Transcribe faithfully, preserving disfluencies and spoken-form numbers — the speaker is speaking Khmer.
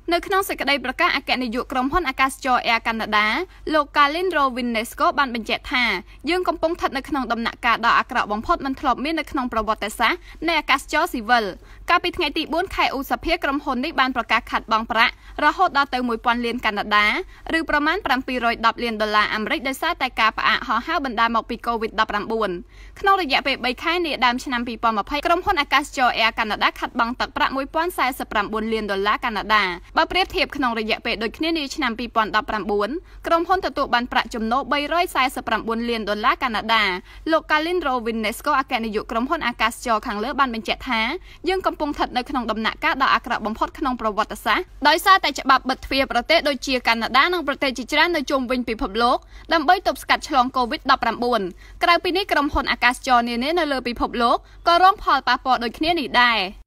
នៅក្នុងសេចក្តីប្រកាសអគ្គនាយកក្រុមហ៊ុនអាកាសចរ Air Canada លោក Kalin Rovinesco បានបញ្ជាក់ថាយើងកំពុងស្ថិតនៅក្នុងដំណាក់កាលដ៏អាក្រក់បំផុតមិនធ្លាប់មាននៅក្នុងប្រវត្តិសាស្ត្រនៃអាកាសចរស៊ីវិលកាលពីថ្ងៃទីបួនខែឧសភាក្រុមហ៊ុននេះបានប្រកាសខាត់បង់ប្រាក់រហូតដល់ទៅមួយពាន់លានកាណាដាឬប្រមាណប្រាំពីររយដប់លានដុល្លារអាមេរិកដោយសារតែការផ្អាកហោះហើរបណ្ដាលមកពី កូវីដ ដប់ប្រាំបួន ក្នុងរយៈពេលបីខែនាដើមឆ្នាំពីរពាន់ម្ភៃក្រុមហ៊ុនអាកាសចរ Air Canada ខាត់បង់ទឹកប្រាក់មួយពាន់សែសិបប្រាំបួនលានដុល្លារកាណាដាបើប្រៀបធៀបក្នុងរយៈពេលដូចគ្នានាឆ្នាំពីរពាន់ដប់ប្រាំបួនក្រុមហ៊ុនទទួលបានប្រាក់ចំណូលបីរយសែសិបប្រាំបួនលានដុល្លារកាណាដាលោក Kalin Rovinesco អគ្គនាយកក្រុមហ៊ុនអាកាសចរខាងលើបានបញ្ជាក់ថាយើងកំពុងស្ថិតនៅក្នុងដំណាក់កាលដ៏អាក្រក់បំផុតក្នុងប្រវត្តិសាស្ត្រដោយសារតែច្បាប់បិទទ្វារប្រទេសដូចជាកាណាដានិងប្រទេសជាច្រើននៅជុំវិញពិភពលោកដើម្បីទប់ស្កាត់ឆ្លង កូវីដ ដប់ប្រាំបួន ក្រៅពីនេះក្រុមហ៊ុនអាកាសចរនានានៅលើពិភពលោកក៏រងផលប៉ះពាល់ដូចគ្នានេះដែរ